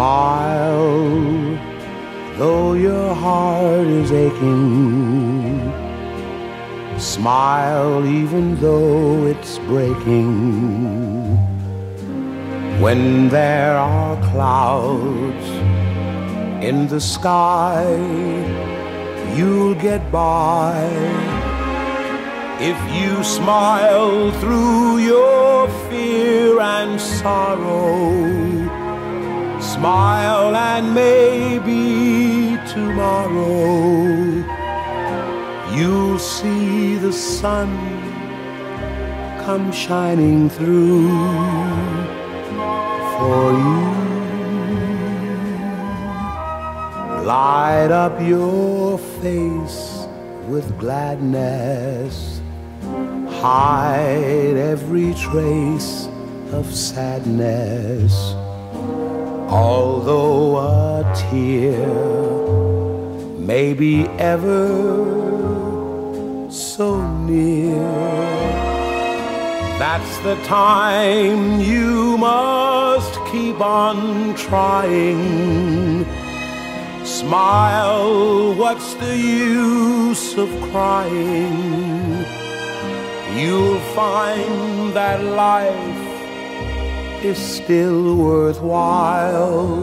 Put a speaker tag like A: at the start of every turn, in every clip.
A: Smile, though your heart is aching. Smile, even though it's breaking. When there are clouds in the sky, you'll get by if you smile through your fear and sorrow. Smile and maybe tomorrow you'll see the sun come shining through for you. Light up your face with gladness, hide every trace of sadness. Although a tear may be ever so near, that's the time you must keep on trying. Smile, what's the use of crying? You'll find that life is still worthwhile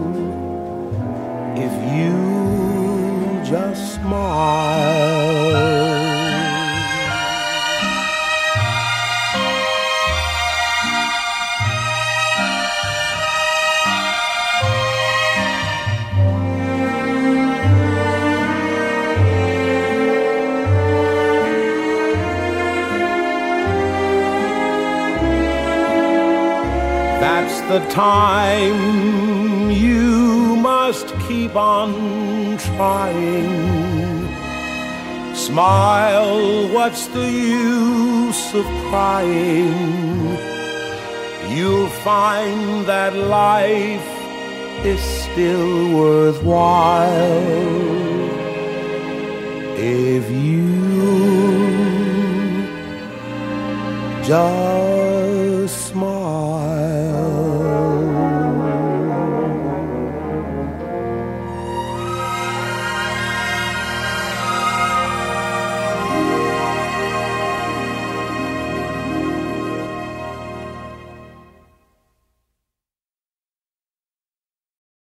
A: if you just smile. That's the time you must keep on trying. Smile, what's the use of crying? You'll find that life is still worthwhile if you just